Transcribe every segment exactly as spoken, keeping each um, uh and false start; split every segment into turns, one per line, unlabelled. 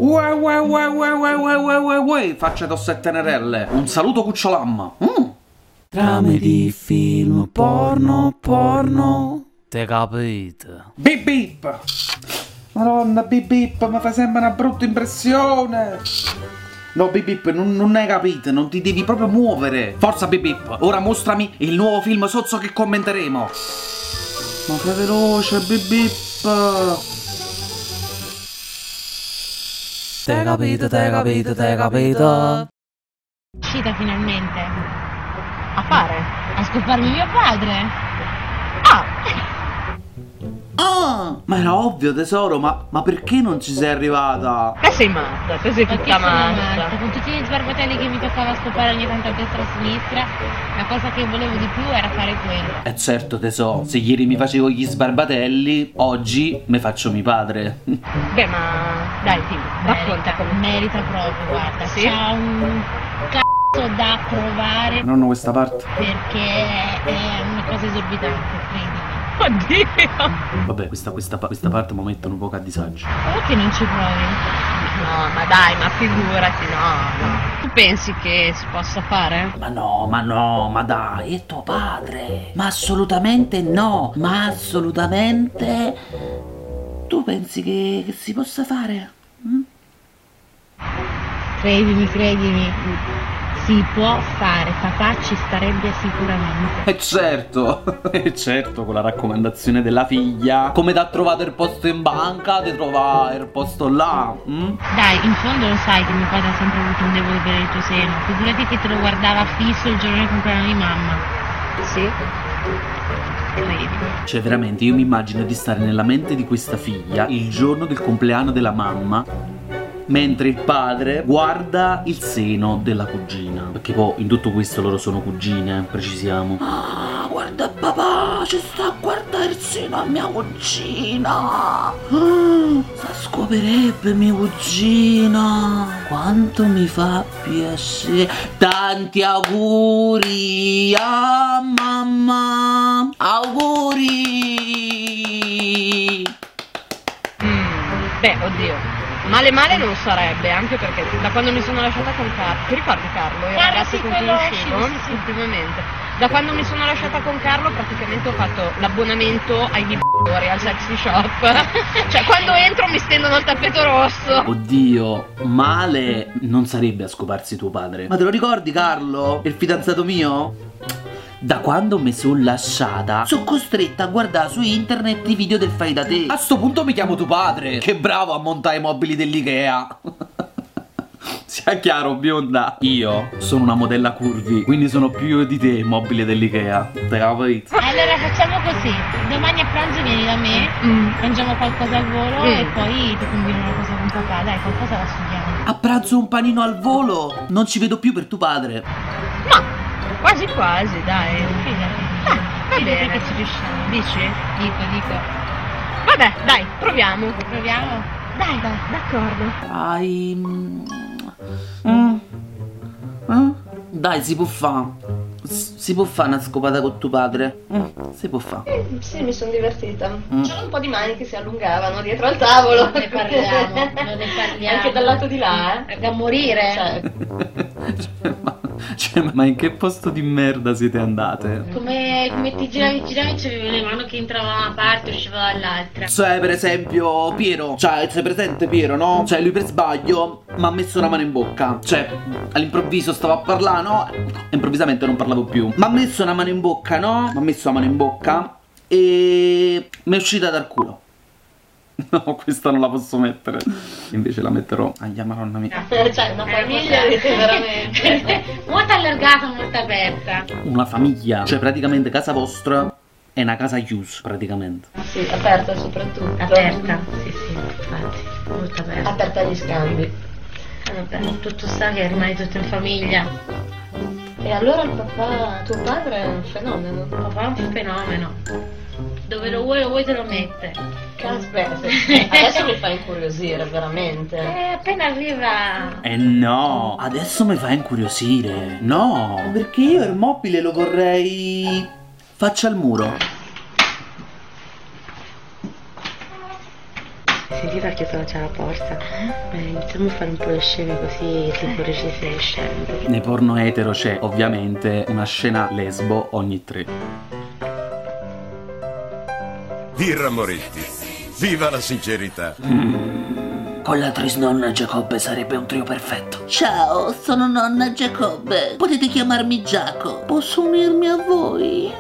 Ue ue ue ue ue ue ue ue ue, facce tosse tenerelle. Un saluto cucciolamma. Mm.
Trame di film porno, porno. Te capite?
Bip bip. Madonna, bip bip, mi fa sempre una brutta impressione. No, bip bip, non, non hai capito, non ti devi proprio muovere. Forza bip bip, ora mostrami il nuovo film sozzo che commenteremo. Ma fai veloce, bip bip.
Te capite, te capite, te capite?
Uscita finalmente
A fare?
a scoparmi mio padre.
Ah!
Ah, ma era ovvio tesoro, ma, ma perché non ci sei arrivata?
Te sei matta, te sei
Perché
tutta
sono
matta.
matta, con tutti gli sbarbatelli che mi toccava scopare ogni tanto a destra e a sinistra, la cosa che volevo di più era fare quello.
Eh certo tesoro, se ieri mi facevo gli sbarbatelli, oggi mi faccio mio padre.
Beh, ma dai, Tim, racconta
Merita,
come.
merita proprio, guarda,
Sì?
c'ha un c***o da provare
Non ho questa parte.
perché è una cosa esorbitante, credimi.
Oddio!
Vabbè, questa, questa, questa parte mi mettono un po' a disagio.
Perché non ci provi?
No, ma dai, ma figurati, no, no. Tu pensi che si possa fare?
Ma no, ma no, ma dai, è tuo padre. Ma assolutamente no, ma assolutamente. Tu pensi che, che si possa fare? Mm?
Credimi, credimi, si può fare, papà ci starebbe sicuramente.
E certo, e certo, con la raccomandazione della figlia. Come ti ha trovato il posto in banca, ti trova il posto là. Mm?
Dai, in fondo lo sai che mio padre ha sempre avuto un debole per il tuo seno. Figurati che te lo guardava fisso il giorno del compleanno di mamma.
Sì.
Credimi.
Cioè veramente io mi immagino di stare nella mente di questa figlia il giorno del compleanno della mamma, mentre il padre guarda il seno della cugina. Perché poi in tutto questo loro sono cugine, precisiamo. Ah, guarda papà, ci sta a guardare il seno a mia cugina. Ah, sa scoperebbe mia cugina. Quanto mi fa piacere. Tanti auguri a mamma. Auguri.
Mm, beh, oddio. Male male non sarebbe, anche perché da quando mi sono lasciata con Carlo, ti ricordi Carlo? Il
Carlo,
ragazzo
sì,
con cui
quello
uscivo?
uscivo, sì, sì.
Ultimamente. Da quando mi sono lasciata con Carlo praticamente ho fatto l'abbonamento ai libri al sexy shop. Cioè quando entro mi stendono il tappeto rosso.
Oddio, male non sarebbe a scoparsi tuo padre. Ma te lo ricordi Carlo? Il fidanzato mio? Da quando mi sono lasciata sono costretta a guardare su internet i video del fai da te. A sto punto mi chiamo tuo padre. Che bravo a montare i mobili dell'Ikea. Sia chiaro, bionda, io sono una modella curvy, quindi sono più io di te il mobile dell'Ikea. Te capito?
Allora facciamo così, domani a pranzo vieni da me,
Mm.
mangiamo qualcosa al volo
Mm.
e poi ti combino una cosa con papà, dai, qualcosa la studiamo.
A pranzo un panino al volo. Non ci vedo più per tuo padre.
Ma quasi quasi, dai.
Fidati,
Ah, va
fidati
bene.
che ci riusciamo.
Dici?
Dico, dico,
Vabbè, dai, proviamo.
proviamo?
Dai, dai, d'accordo.
Dai. mm, mm, eh? Dai, si può fare. Si può fare una scopata con tuo padre? Mm, si può fare.
Eh, sì, mi sono divertita.
Mm.
C'erano un po' di mani che si allungavano dietro al tavolo.
Non ne parliamo, non ne parliamo.
Anche dal lato di là, eh.
Da morire.
Cioè,
Cioè, ma, cioè, ma in che posto di merda siete andate?
Come, come ti giravi, giravi, c'avevo le mani che entravano da una parte e uscivano dall'altra.
Cioè, per esempio, Piero. Cioè, sei presente Piero, no? Cioè, lui per sbaglio mi ha messo una mano in bocca. Cioè, all'improvviso stavo a parlare, no? E improvvisamente non parlavo più. Mi ha messo una mano in bocca, no? Mi ha messo la mano in bocca e mi è uscita dal culo. No, questa non la posso mettere. Invece la metterò. Aia, madonna mia.
cioè una famiglia veramente.
Molto allargata, molto aperta.
Una famiglia. Cioè, praticamente casa vostra è una casa chiusa, praticamente.
Sì, aperta soprattutto.
Aperta, sì sì, infatti, molto aperta.
Aperta agli scambi.
Eh, vabbè, tutto sta che rimane tutto in famiglia.
E allora il papà, tuo padre è un fenomeno.
Papà è un fenomeno. Dove lo vuoi, lo vuoi te lo mette.
Caspita, adesso mi fa incuriosire veramente.
E appena arriva.
Eh no, adesso mi fa incuriosire. No, perché io il mobile lo vorrei faccia al muro.
Si
uscita, ha chiuso già la porta. Eh, iniziamo a fare un po' le scene così sicuro ci sei scende.
Nei porno etero c'è ovviamente una scena lesbo ogni tre.
Birra Moretti, viva la sincerità.
Con la trisnonna Giacobbe sarebbe un trio perfetto.
Ciao, sono nonna Giacobbe. Potete chiamarmi Giaco. Posso unirmi a voi?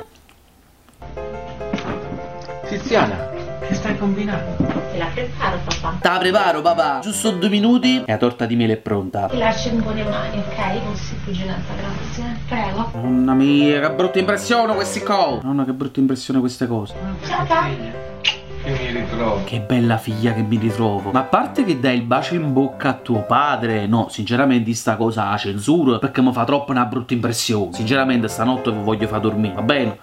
Tiziana, che stai combinando?
Te la preparo, papà.
Te la preparo, papà. Giusto due minuti e la torta di mele è pronta.
Ti lascio in buone mani, ok? Non si cuginetta, grazie. Prego.
Mamma mia, che brutta impressione questi cose. Nonna, che brutta impressione queste cose.
Ciao, papà.
Che mi ritrovo.
Che bella figlia che mi ritrovo. Ma a parte che dai il bacio in bocca a tuo padre, no, sinceramente sta cosa la censuro perché mi fa troppo una brutta impressione. Sinceramente stanotte vi voglio far dormire, va bene?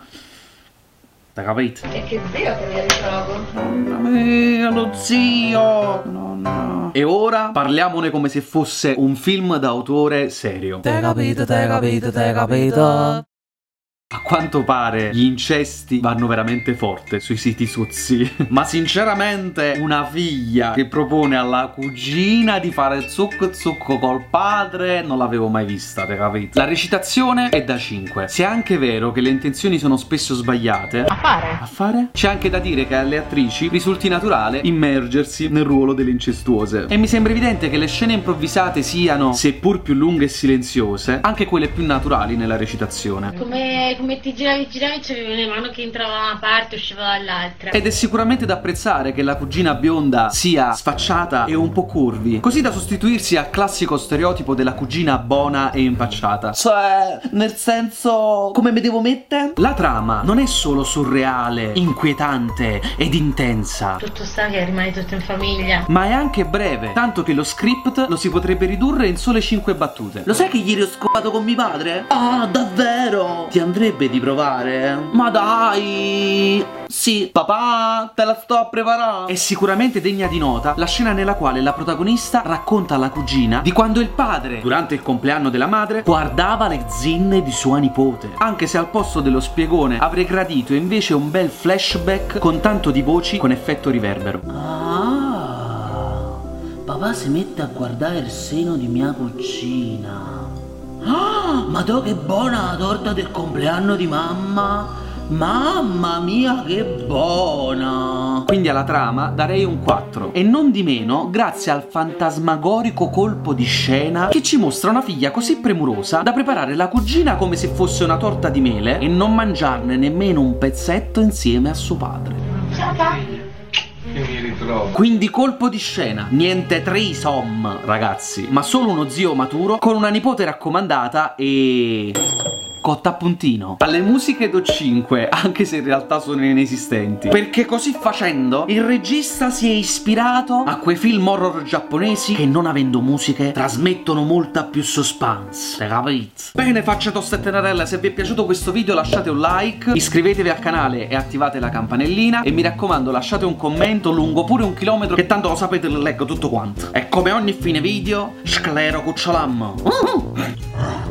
T'ha capito?
E che zio che mi ritrovo.
Mamma mia, lo zio. Nonna. E ora parliamone come se fosse un film d'autore serio.
Te capito, te capito, te capito.
A quanto pare gli incesti vanno veramente forte sui siti suzzi. Ma sinceramente una figlia che propone alla cugina di fare zucco zucco col padre non l'avevo mai vista, te capito? La recitazione è da cinque. Se è anche vero che le intenzioni sono spesso sbagliate,
A fare?
a fare? C'è anche da dire che alle attrici risulti naturale immergersi nel ruolo delle incestuose. E mi sembra evidente che le scene improvvisate siano, seppur più lunghe e silenziose, anche quelle più naturali nella recitazione.
Come, come ti giravi, giravi, c'avevo le mani che entravano da una parte e uscivano dall'altra.
Ed è sicuramente da apprezzare che la cugina bionda sia sfacciata e un po' curvi, così da sostituirsi al classico stereotipo della cugina buona e impacciata.
Cioè, nel senso, come mi devo mettere?
La trama non è solo surreale, inquietante ed intensa,
Tutto sta che rimane tutto in famiglia.
ma è anche breve, tanto che lo script lo si potrebbe ridurre in sole cinque battute.
Lo sai che ieri ho scopato con mio padre? Ah, davvero? Ti andrebbe di provare? Ma dai! Sì, papà, te la sto a preparare.
È sicuramente degna di nota la scena nella quale la protagonista racconta alla cugina di quando il padre, durante il compleanno della madre, guardava le zinne di sua nipote. Anche se al posto dello spiegone avrei gradito invece un bel flashback con tanto di voci con effetto riverbero.
Ah, papà si mette a guardare il seno di mia cugina. Ah, ma do che buona la torta del compleanno di mamma. Mamma mia che buona.
Quindi alla trama darei un quattro. E non di meno grazie al fantasmagorico colpo di scena che ci mostra una figlia così premurosa da preparare la cugina come se fosse una torta di mele e non mangiarne nemmeno un pezzetto insieme a suo padre.
Ciao, papà.
Che mi ritrovo.
Quindi colpo di scena, niente threesome ragazzi, ma solo uno zio maturo con una nipote raccomandata e... cotta a puntino. Alle musiche do cinque, anche se in realtà sono inesistenti, perché così facendo il regista si è ispirato a quei film horror giapponesi che, non avendo musiche, trasmettono molta più suspense. Te capite? Bene, faccia tosta e tenerella, se vi è piaciuto questo video lasciate un like, iscrivetevi al canale e attivate la campanellina e mi raccomando lasciate un commento lungo pure un chilometro che tanto lo sapete, lo leggo tutto quanto. E come ogni fine video, sclero cucciolam.